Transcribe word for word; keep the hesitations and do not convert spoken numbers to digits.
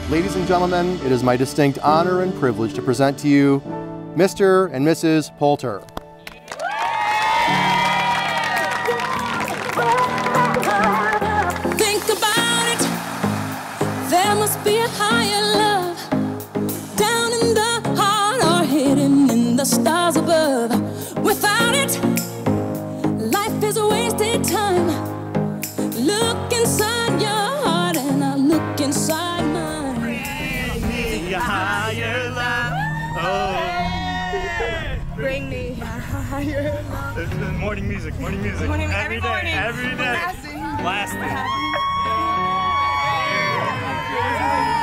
Ladies and gentlemen, it is my distinct honor and privilege to present to you Mister and Missus Poulter. Think about it, there must be a higher love down in the heart or hidden in the stars above. Without it, life is a wasted time. Look inside your heart and I'll look inside mine. Bring me a higher love. Oh. Bring me a higher love. It's morning music, morning music. Morning, every, every day, morning. every day. Blasting. Blasting.